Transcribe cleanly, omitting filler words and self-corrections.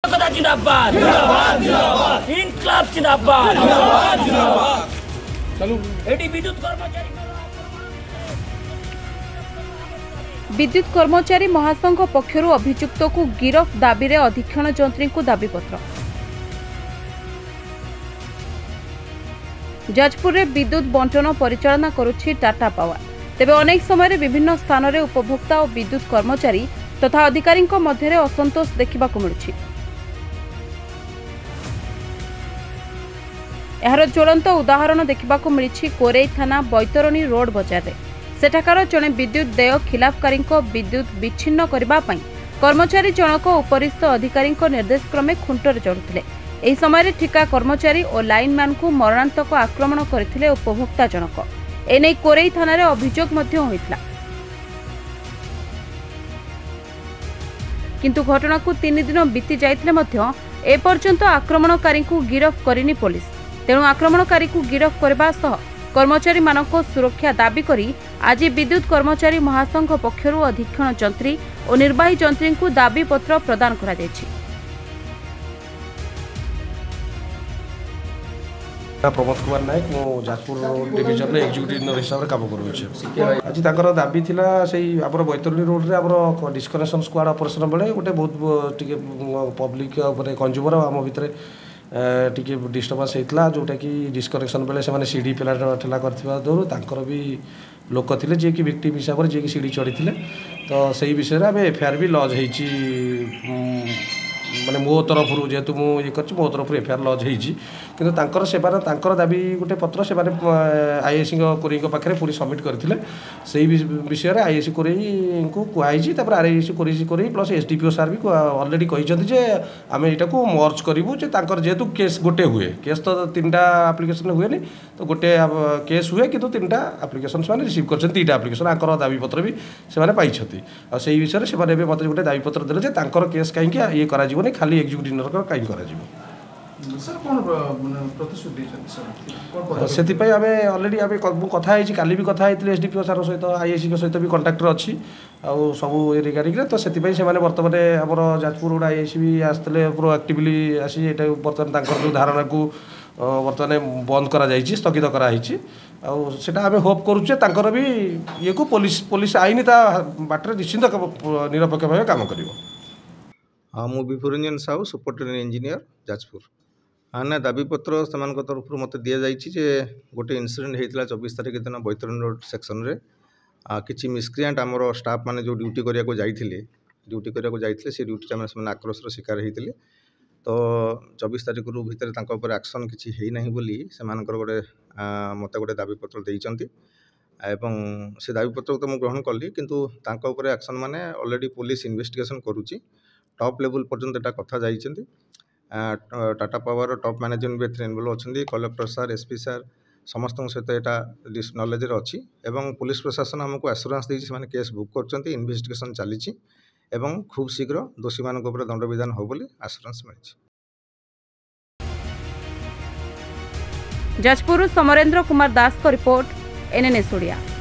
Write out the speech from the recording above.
जिंदाबाद जिंदाबाद जिंदाबाद इनकलाब जिंदाबाद जिंदाबाद जिंदाबाद चलो एडी विद्युत कर्मचारी महासंघ पक्षरु अभियुक्त को गिरफ दाबी रे अधीक्षण जंत्री को दाबीपत्र। जाजपुर रे विद्युत बंटन परिचालना करुछि टाटा पावर। तेबे अनेक समय विभिन्न स्थान रे उपभोक्ता और विद्युत कर्मचारी तथा अधिकारी मध्य असंतोष देखा मिलुछि। यार ज्वलंत उदाहरण देखा मिली कोरेई थाना बैतरणी रोड बजार में। सेठाकार जड़े विद्युत देय खिलाफकारी विद्युत विच्छिन्न करने कर्मचारी जनक उपरिस्थ अधिकारी निर्देश क्रमे खुंटर चढ़ुते। यह समय ठिका कर्मचारी और लाइनमैन को मरणांतक आक्रमण करथिले उपभोक्ता जनक। एने कोरेई थाना रे अभियोग होइतला। किंतु घटना को 3 दिन बीती जाइतले मध्य एपर्यंत आक्रमणकारी को गिरफ करनी पुलिस। तेणु आक्रमणकारी को गिरफ करबा सह कर्मचारी मानक सुरक्षा दाबी करी आज विद्युत कर्मचारी महासंघ पक्षरु अधीक्षण जंत्री और निर्वाही जंत्री को दाबी पत्र प्रदान करा जायछि। प्रमोद कुमार नायक मो जाजपुर डिविजन रे एग्जीक्यूटिव हिसाब रे काम करू। आज ताकर दाबी थिला सेही आपर बैतरणी रोड रे आपर डिस्कनेक्शन स्क्वाड ऑपरेशन बेले गोटे बहुत टिके पब्लिक ऊपर कंज्यूमर आम भितर टिके डिस्टर्बांस होता जोटा कि डिस्कनेक्शन बेले से सीढ़ी पेला ठेला कर भी लोक थे जी कि विक्टिम हिसाब से जी कि सीढ़ी चढ़ी तो से विषय में एफआईआर भी लॉज माने मो तरफ जेहेतु मुझे कर मो तरफ एफआईआर लॉज होकर से दाबी गोटे पत्र से आईएसी कोरेई पाखे पूरी सबमिट करते से विषय में आईएसी कोरेई को कहुई आरआईसी कोरेई प्लस एसडीपीओ सार भी अलरेडी कहते आम यहाँ को मर्ज करूँ जेहेतु केस गोटे हुए केस तो 3टा आप्लिकेसन हुए तो गोटे केस हुए कि 3टा आप्लिकेसन से रिसीव कर 2टा आप्लिकेसन आंकर दाबी पत्र भी से पाई से विषय में मत गोटे दाबी पत्र देले केस कहीं ये कर खाली एग्जीक्यूटिव कहीं से आम अलरेडी आम कथा काली भी कथा एसडीपीओ सार सहित आईएसी सहित भी कंटाक्टर अच्छी आउ सब रिगार्डिंग तो से बर्तमान आम जाजपुर रोड आईएसी भी आसते प्रोएक्टिवली आसी ये बर्तमान जो धारणा को बर्तमान बंद करा स्थगित कराई आटा आम होप करुचे भी ये को पुलिस आईन बाटर निश्चिंत निरपेक्ष भाव काम कर। हाँ मु विपुरंजन साहू सुपरिटेडेंट इंजीनियर जाजपुर। हाँ ना दाबीपत्र से तरफ मत दि जाए गोटे इनसीडेंट होता 24 तारीख दिन बैतरणी रोड सेक्शन रे किसी मिसक्रिएंट आमर स्टाफ मैंने जो ड्यूटी करने जाते से ड्यूटी में आक्रोशर शिकार होते तो 24 तारीख रू भितर एक्शन किसी है बोली से गोटे मत गोटे दाबीपत्र देइचंती एवं से दाबीपत्र तो मुझे ग्रहण कली किंतु तांको ऊपर एक्शन माने ऑलरेडी पुलिस इन्वेस्टिगेशन करुच्ची टॉप लेवल पर्यंत एटा कथा जाइछंती टाटा पावर टॉप मैनेजमेंट भी इनवॉल्व अच्छी कलेक्टर सार एसपी सार समस्त सहित यहाँ नॉलेज अच्छी एवं पुलिस प्रशासन आमको आश्योरेंस देछि माने केस बुक करछंती इन्वेस्टिगेशन चली एवं खूब शीघ्र दोषी मान दंड विधान हो बोली आश्योरेंस मिली। जाजपुर समरेंद्र कुमार दास को रिपोर्ट एनएनएस ओडिया।